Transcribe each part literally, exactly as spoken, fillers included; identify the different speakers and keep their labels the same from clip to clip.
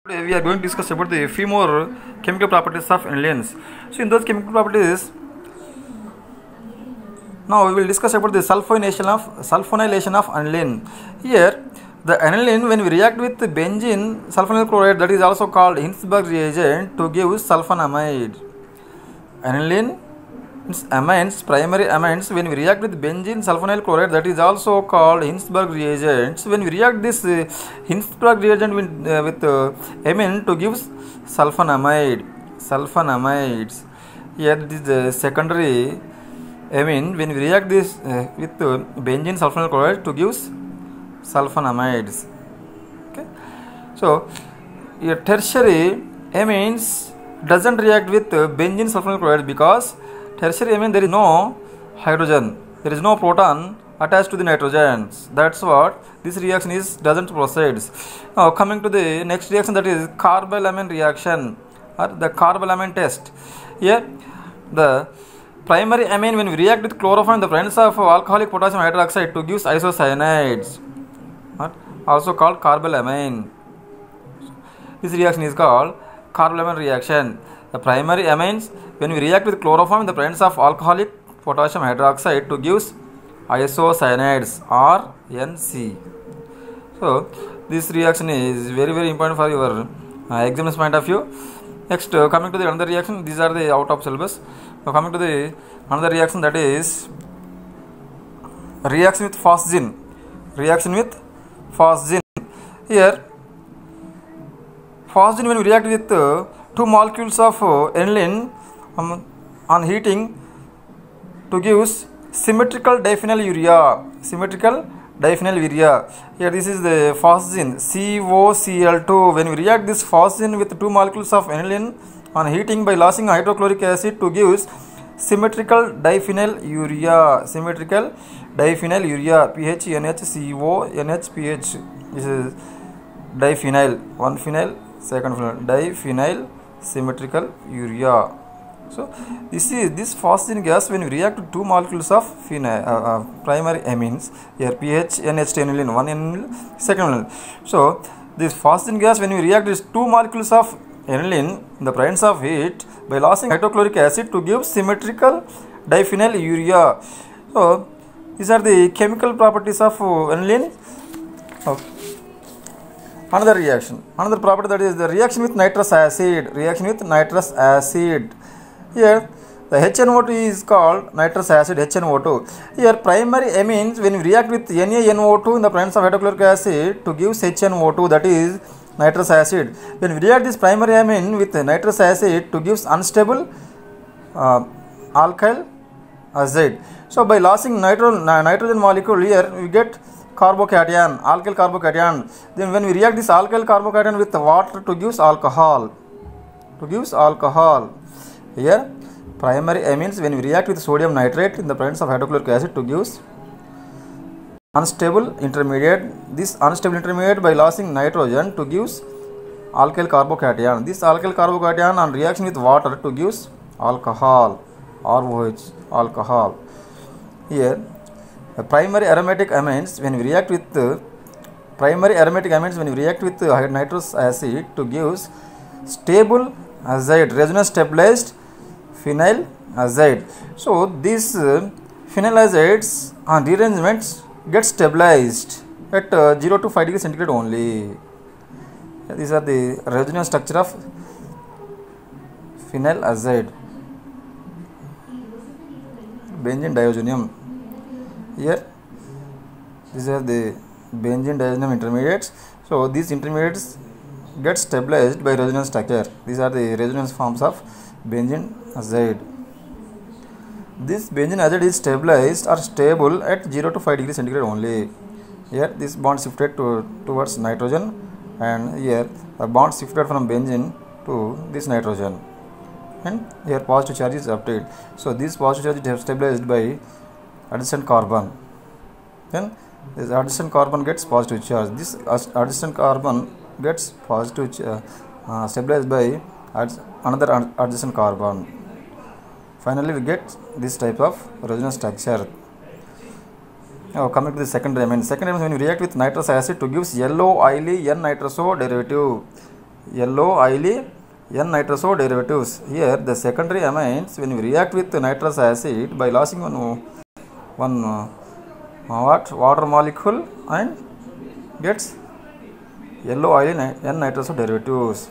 Speaker 1: Today we are going to discuss about the few more chemical properties of anilines. So in those chemical properties, now we will discuss about the sulfonylation of sulfonylation of aniline. Here, the aniline, when we react with the benzene sulfonyl chloride, that is also called Hinsberg reagent, to give sulfonamide. Aniline means amines, primary amines. When we react with benzene sulfonyl chloride, that is also called Hinsberg reagents. When we react this uh, Hinsberg reagent with, uh, with uh, amine to give sulfonamide, sulfonamides. Here this is the secondary amine. When we react this uh, with uh, benzene sulfonyl chloride to give sulfonamides. Okay. So here tertiary amines doesn't react with uh, benzene sulfonyl chloride because tertiary amine there is no hydrogen, there is no proton attached to the nitrogens. That's what this reaction is doesn't proceed. Now coming to the next reaction, that is carbylamine reaction or the carbylamine test. Here the primary amine, when we react with chloroform in the presence of alcoholic potassium hydroxide to give isocyanides, also called carbylamine. This reaction is called carbylamine reaction. The primary amines, when we react with chloroform in the presence of alcoholic potassium hydroxide to give isocyanides or N C. So this reaction is very very important for your uh, examination point of view. Next, uh, coming to the another reaction, these are the out of syllabus. Now coming to the another reaction, that is reaction with phosgene. Reaction with phosgene. Here phosgene, when we react with uh, two molecules of uh, aniline um, on heating to give symmetrical diphenylurea. Symmetrical diphenylurea. Here this is the phosgene C O C L two. When we react this phosgene with two molecules of aniline on heating by lossing hydrochloric acid to give symmetrical diphenylurea. Symmetrical diphenylurea. P H N H C O N H P H. This is diphenyl. One phenyl, second phenyl. Diphenyl symmetrical urea. So this is this phosgene gas, when we react to two molecules of phenyl, uh, uh, primary amines. Here P H N H ten aniline, one aniline, second aniline. So this phosgene gas, when we react with two molecules of aniline in the presence of heat by lossing hydrochloric acid to give symmetrical diphenyl urea. So these are the chemical properties of uh, aniline. Okay. Another reaction, another property, that is the reaction with nitrous acid. Reaction with nitrous acid. Here the H N O two is called nitrous acid, H N O two. Here primary amines, when we react with N A N O two in the presence of hydrochloric acid to give H N O two, that is nitrous acid. When we react this primary amine with nitrous acid to give unstable uh, alkyl acid. So by lossing nitro, nitrogen molecule, here we get carbocation, alkyl carbocation. Then when we react this alkyl carbocation with water to give alcohol, to give alcohol. Here primary amines, when we react with sodium nitrate in the presence of hydrochloric acid to give unstable intermediate. This unstable intermediate by lossing nitrogen to give alkyl carbocation. This alkyl carbocation on reaction with water to give alcohol, R O H, alcohol. Here the primary aromatic amines, when we react with uh, primary aromatic amines when we react with uh, nitrous acid to give stable azide, resonance stabilized phenyl azide. So these uh, phenyl azides on rearrangements get stabilized at uh, zero to five degrees centigrade only. These are the resonance structure of phenyl azide. Benzene diazonium. Here these are the benzene diazonium intermediates. So these intermediates get stabilized by resonance structure. These are the resonance forms of benzene azide. This benzene azide is stabilized or stable at zero to five degrees centigrade only. Here this bond shifted to towards nitrogen, and here the bond shifted from benzene to this nitrogen, and here positive charge is obtained. So this positive charge is stabilized by adjacent carbon. Then this adjacent carbon gets positive charge. This adjacent carbon gets positive uh, uh, stabilized by another adjacent carbon. Finally we get this type of resonance structure. Now coming to the secondary amine. Secondary amine, when we react with nitrous acid to give yellow oily N nitroso derivative. yellow, oily, N-nitroso derivatives. Here the secondary amines, when we react with nitrous acid by losing one, one uh, what water molecule and gets yellow, oily, N-nitroso derivatives.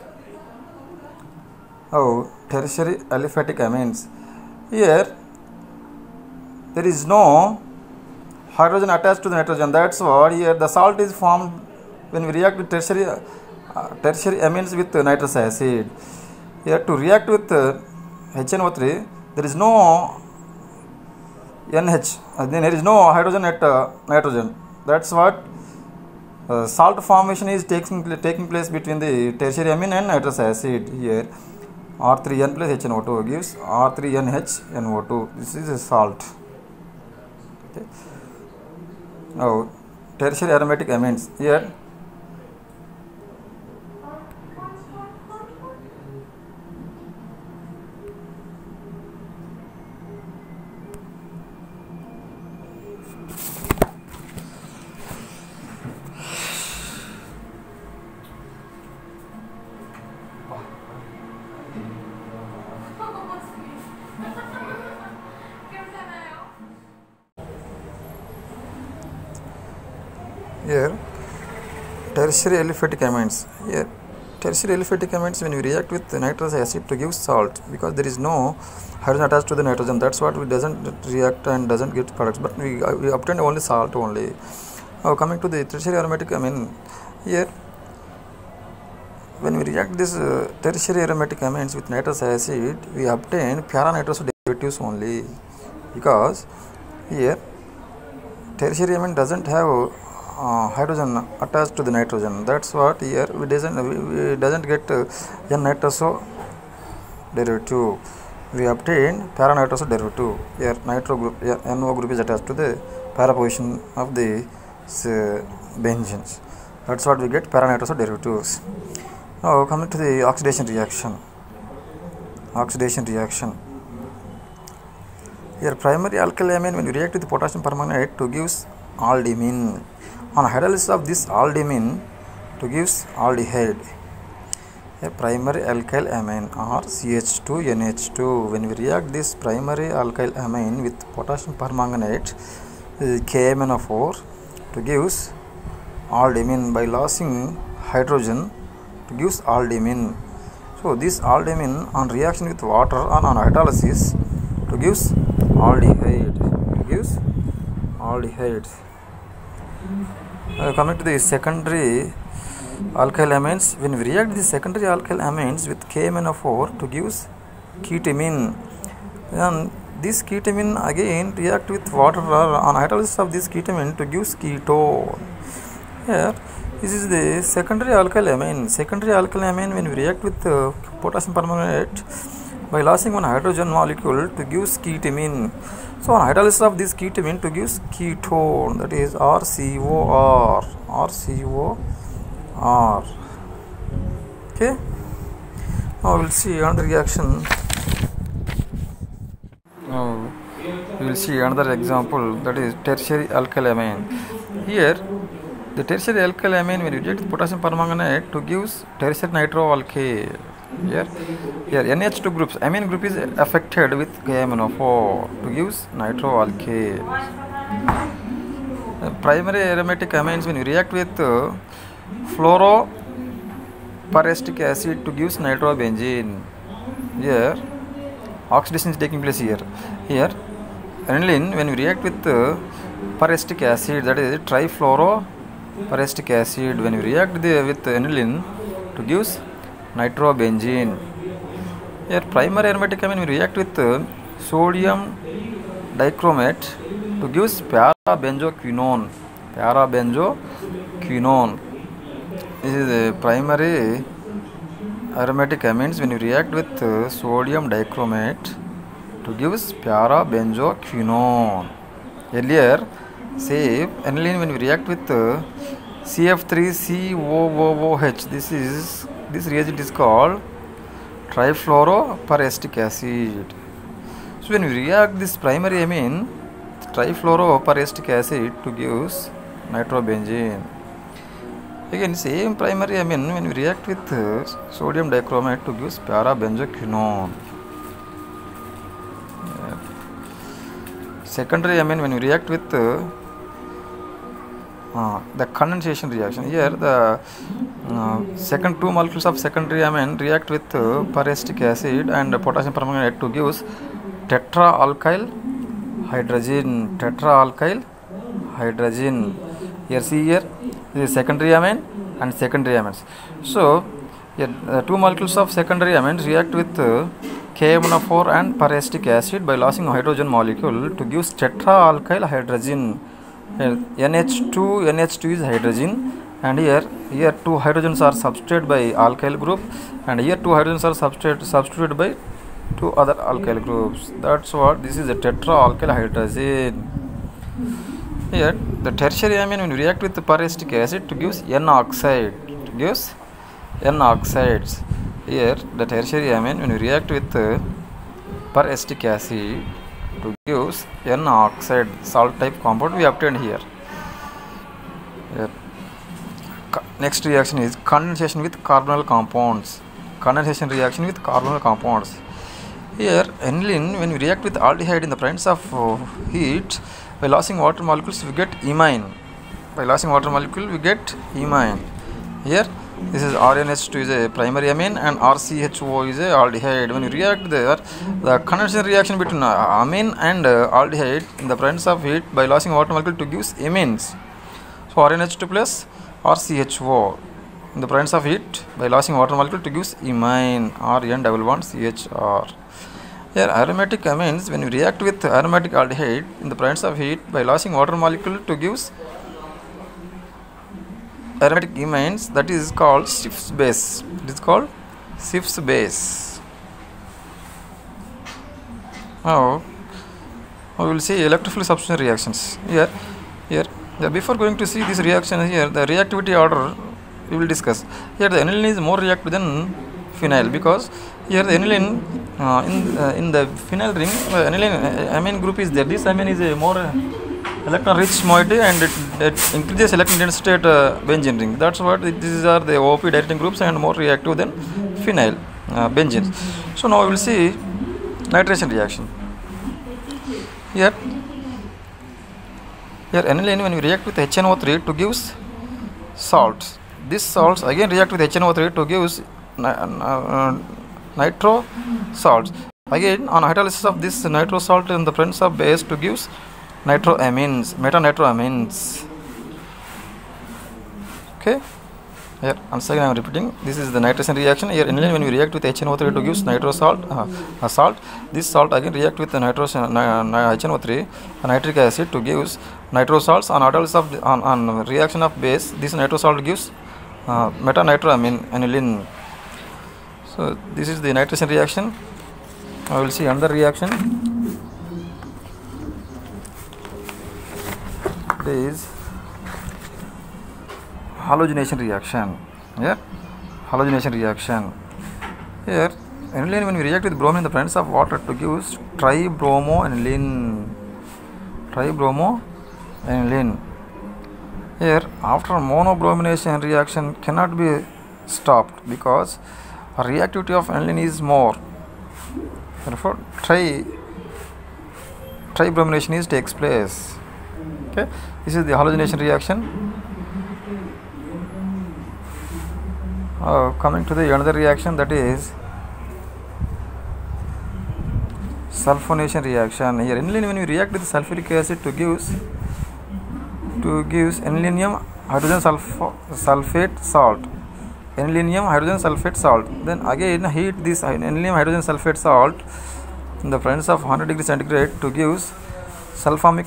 Speaker 1: Oh, tertiary aliphatic amines. Here there is no hydrogen attached to the nitrogen. That's what here the salt is formed when we react with tertiary uh, tertiary amines with uh, nitrous acid. Here to react with uh, H N O three, there is no N H. Uh, then there is no hydrogen at uh, nitrogen. That's what uh, salt formation is taking taking place between the tertiary amine and nitrous acid. Here R three N plus H N O two gives R three N H N O two. This is a salt. Okay. Now tertiary aromatic amines. Here Here, tertiary aliphatic amines. Here, tertiary aliphatic amines, when we react with nitrous acid to give salt, because there is no hydrogen attached to the nitrogen, that's what we doesn't react and doesn't get products, but we, we obtain only salt only. Now coming to the tertiary aromatic amine, here when we react this uh, tertiary aromatic amines with nitrous acid, we obtain para-nitroso derivatives only, because here tertiary amine doesn't have Uh, hydrogen attached to the nitrogen. That's what here we doesn't we, we doesn't get uh, N-nitroso derivative. We obtain para-nitroso derivative. Here nitro group, here N O group is attached to the para position of the uh, benzenes. That's what we get para-nitroso derivatives. Now coming to the oxidation reaction. Oxidation reaction. Here primary alkyl amine, when we react with potassium permanganate to gives aldimine. On hydrolysis of this aldimine to gives aldehyde. A primary alkyl amine or C H two N H two. When we react this primary alkyl amine with potassium permanganate, K M N O four, to gives aldimine by losing hydrogen to gives aldimine. So this aldimine on reaction with water and on hydrolysis to gives aldehyde. To gives aldehyde. Uh, coming to the secondary alkyl amines, when we react the secondary alkyl amines with K M N O four to gives ketamine, then this ketamine again react with water on hydrolysis of this ketamine to gives ketone. Here this is the secondary alkyl amine. Secondary alkyl amine, when we react with uh, potassium permanganate by losing one hydrogen molecule to gives ketamine. So on hydrolysis of this ketamine to gives ketone, that is R C O R. R C O R. Okay. Now we will see another reaction. Now we will see another example, that is tertiary alkyl amine. Here the tertiary alkyl amine, when we react potassium permanganate to gives tertiary nitroalkane. Here, here N H two groups, amine group is affected with K M N O four to gives nitroalkane. Uh, primary aromatic amines, when we react with uh, fluoroperistic acid to gives nitrobenzene. Here oxidation is taking place here. Here aniline, when we react with uh, peristic acid, that is trifluoroperistic acid, when we react the, with aniline to gives nitrobenzene. Here primary aromatic amine, we react with uh, sodium dichromate to gives para-benzoquinone. Para-benzoquinone. This is the primary aromatic amines, when we react with uh, sodium dichromate to gives para-benzoquinone. Earlier say aniline, when we react with uh, C F three C O O O H, this is this reagent is called trifluoroperistic acid. So when we react this primary amine trifluoroperistic acid to gives nitrobenzene. Again, same primary amine when we react with uh, sodium dichromate to give para-benzoquinone. Yeah. Secondary amine when we react with uh, uh, the condensation reaction. Here the uh, second two molecules of secondary amine react with uh, peracetic acid and potassium permanganate to give tetra-alkyl hydrogen. Tetra-alkyl hydrogen. Here see here, this is secondary amine and secondary amines. So here uh, two molecules of secondary amines react with uh, K M N O four and peracetic acid by losing hydrogen molecule to give tetra-alkyl hydrogen. Here N H two, N H two is hydrogen, and here here two hydrogens are substituted by alkyl group, and here two hydrogens are substituted substituted by two other alkyl groups. That's what this is a tetra-alkyl hydrogen. Here the tertiary amine when we react with the peracetic acid to gives N oxide, to gives N oxides. Here the tertiary amine when we react with the peracetic acid to gives N oxide, salt type compound we obtained here. Here. Next reaction is condensation with carbonyl compounds. Condensation reaction with carbonyl compounds. Here aniline when we react with aldehyde in the presence of uh, heat, by losing water molecules we get imine. By losing water molecule we get imine. Here this is R N H two is a primary amine and R C H O is a aldehyde. When you react there, the condensation reaction between amine and uh, aldehyde in the presence of heat by losing water molecule to gives amines. So R N H two plus R C H O in the presence of heat by losing water molecule to gives imine, R N double bond C H R. Here aromatic amines when we react with aromatic aldehyde in the presence of heat by losing water molecule to gives aromatic imines, that is called Schiff's base. It is called Schiff's base. Now we will see electrophilic substitution reactions. Here, here, here before going to see this reaction here, the reactivity order we will discuss. Here the aniline is more reactive than phenyl, because here the aniline uh, in uh, in the phenyl ring, the aniline uh, amine group is there. This amine is a more uh, electron rich moiety and it, it increases electron density at uh, benzene ring. That's what it, these are the O P directing groups and more reactive than phenyl uh, benzene. So now we will see nitration reaction. Here, here aniline when we react with H N O three to gives salts. These salts again react with H N O three to gives uh, nitro salts. Again on hydrolysis of this nitro salt in the presence of base to gives nitroamines, meta-nitroamines. Okay. Here once again I am repeating. This is the nitration reaction. Here aniline when we react with H N O three to gives nitro salt, uh, a salt. This salt again react with the nitro uh, H N O three, uh, nitric acid to gives nitro salts. On hydrolysis of the, on, on reaction of base, this nitro salt gives uh, meta-nitroamine aniline. So this is the nitration reaction. I will see another reaction. It is halogenation reaction. Yeah, halogenation reaction. Here aniline when we react with bromine in the presence of water to give tribromoaniline. Tribromoaniline. Here after monobromination reaction cannot be stopped because reactivity of aniline is more. Therefore tri tribromination is takes place. Okay, this is the halogenation reaction. Uh, coming to the another reaction, that is sulfonation reaction. Here aniline when we react with sulfuric acid to gives to gives anilinium hydrogen sulf sulfate salt. Anilinium hydrogen sulfate salt. Then again heat this anilinium hydrogen sulfate salt in the presence of one hundred degree centigrade to gives sulfamic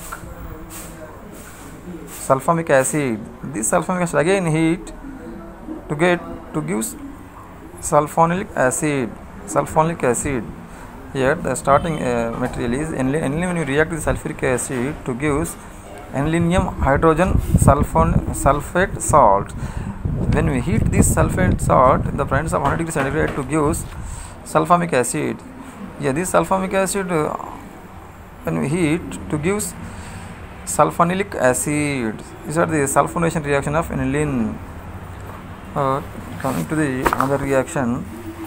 Speaker 1: sulfamic acid. This sulfamic acid again heat to get to gives sulfonic acid. Sulfonic acid. Here the starting uh, material is aniline. Aniline when you react with sulfuric acid to gives anilinium hydrogen sulfon sulfate salt. When we heat this sulfate salt in the presence of one hundred degree centigrade to gives sulfamic acid. Yeah, this sulfamic acid uh, when we heat to gives sulfonilic acid. These are the sulfonation reaction of aniline. Uh, coming to the another reaction,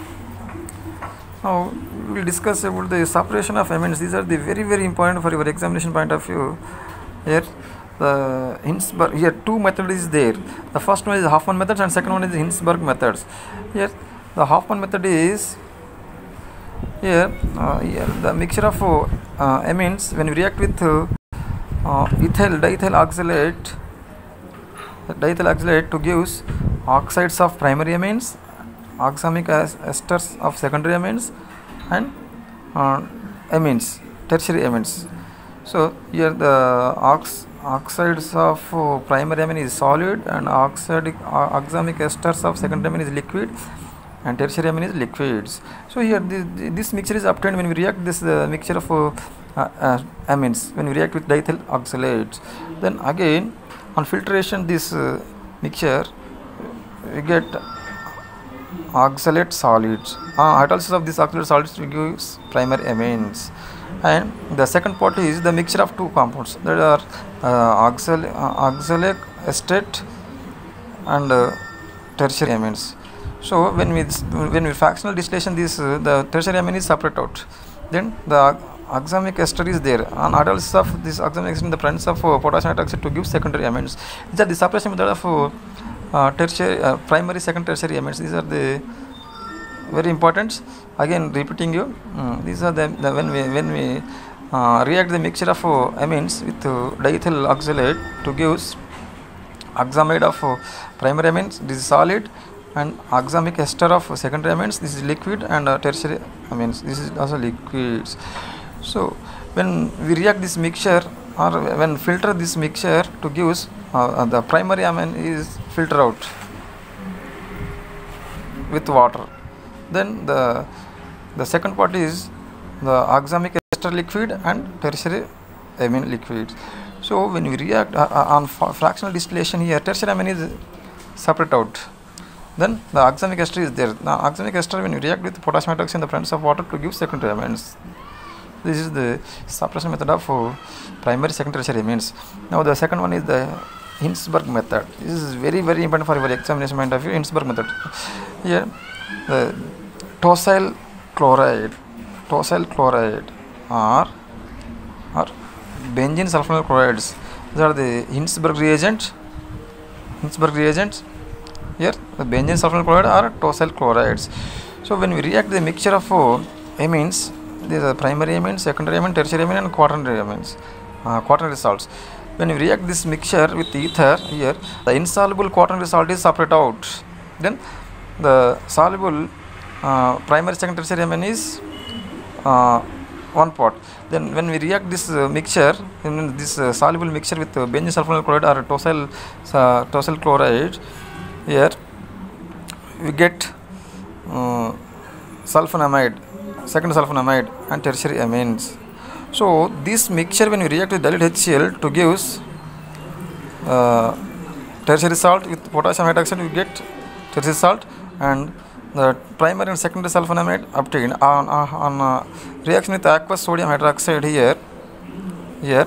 Speaker 1: now we will discuss about the separation of amines. These are the very very important for your examination point of view. Here the Hinsberg, here two methods is there. The first one is Hoffman method and second one is Hinsberg methods. Here the Hoffman method is here, uh, here the mixture of uh, amines when we react with uh, uh, ethyl diethyl oxalate diethyl oxalate to gives oxides of primary amines, oxamic esters of secondary amines, and uh, amines, tertiary amines. So here the ox oxides of uh, primary amine is solid, and oxidic uh, oxamic esters of secondary amine is liquid, and tertiary amine is liquids. So here this, this mixture is obtained when we react this uh, mixture of uh, uh, amines when we react with diethyl oxalates. Then again on filtration this uh, mixture we get oxalate solids. Uh, hydrolysis of this oxalate solids gives primary amines. And the second part is the mixture of two compounds that are uh, oxal uh, oxalic acetate and uh, tertiary amines. So when we when we fractional distillation, this uh, the tertiary amine is separate out. Then the oxamic ester is there. On hydrolysis of this oxamic ester in the presence of uh, potassium hydroxide to give secondary amines. These are the separation method of uh, uh, tertiary, uh, primary, second, tertiary amines. These are the very important. Again repeating you, um, these are the, the when we when we uh, react the mixture of uh, amines with uh, diethyl oxalate to gives oxamide of uh, primary amines. This is solid, and oxamic ester of secondary amines. This is liquid, and uh, tertiary amines. This is also liquids. So when we react this mixture or when filter this mixture to gives uh, the primary amine is filter out with water. Then the the second part is the oxamic ester liquid and tertiary amine liquids. So when we react uh, uh, on fractional distillation, here tertiary amine is separate out. Then the oxamic ester is there. Now oxamic ester when we react with potassium hydroxide in the presence of water to give secondary amines. This is the separation method of uh, primary, secondary, tertiary amines. Now the second one is the Hinsberg method. This is very very important for your examination point of view. Hinsberg method. Here the tosyl chloride, tosyl chloride or or benzene sulfonyl chlorides. These are the Hinsberg reagent. Hinsberg reagents. Here the benzene sulfonyl chloride or tosyl chlorides. So when we react the mixture of uh, amines, these are primary amines, secondary amine, tertiary amine, and quaternary amines, uh, quaternary salts. When we react this mixture with ether, here the insoluble quaternary salt is separate out. Then the soluble uh, primary, secondary, tertiary amine is uh, one part. Then when we react this uh, mixture, in this uh, soluble mixture with uh, benzene sulfonyl chloride or tosyl uh, tosyl chloride, here we get uh, sulfonamide, second sulfonamide, and tertiary amines. So this mixture when we react with dilute HCl to gives uh, tertiary salt with potassium hydroxide, we get tertiary salt, and the primary and secondary sulfonamide obtained on, uh, on uh, reaction with aqueous sodium hydroxide. Here here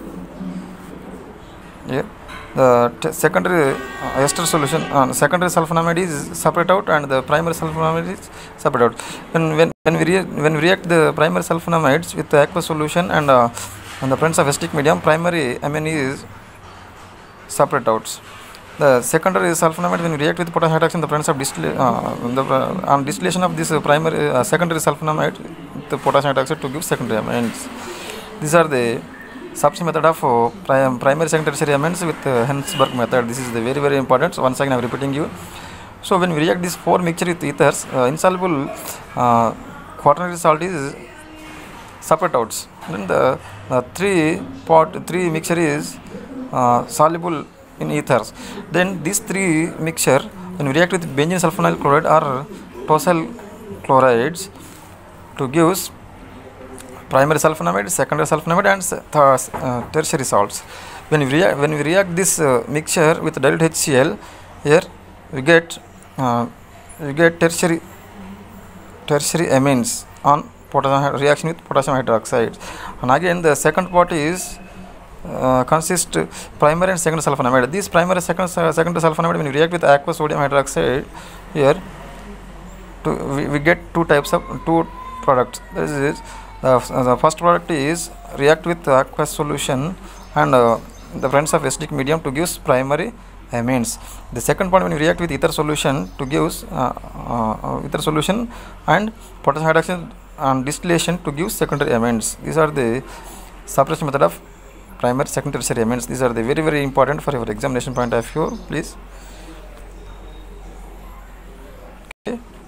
Speaker 1: here the t- secondary uh, ester solution, uh, secondary sulfonamide is separate out, and the primary sulfonamide is separate out. When when when we re- when we react the primary sulfonamides with the aqueous solution and uh, in the presence of acetic medium, primary amine is separate out. The secondary sulfonamide when we react with potassium hydroxide in the presence of distill- uh, the, uh, on distillation of this uh, primary uh, secondary sulfonamide with the potassium hydroxide to give secondary amines. These are the substitution method of uh, prim- primary, secondary, tertiary amines with uh, Hinsberg method. This is the very very important. So once again I am repeating you. So when we react this four mixture with ethers, uh, insoluble uh, quaternary salt is separate out. Then the uh, three part three mixture is uh, soluble in ethers. Then these three mixture when we react with benzene sulfonyl chloride or tosyl chlorides to gives primary sulfonamide, secondary sulfonamide, and th- uh, tertiary salts. When we react when we react this uh, mixture with dilute HCl, here we get uh, we get tertiary tertiary amines on potassium reaction with potassium hydroxide. And again the second part is uh, consist primary and secondary sulfonamide. These primary second uh, secondary sulfonamide, when you react with aqueous sodium hydroxide, here to, we, we get two types of two products. This is the, the first product is react with aqueous solution and uh, the presence of acidic medium to give primary amines. The second point, when you react with ether solution to give uh, uh, ether solution and potassium hydroxide and distillation to give secondary amines. These are the separation method of primary, secondary, tertiary amines. These are the very very important for your examination point of view. Please. Okay.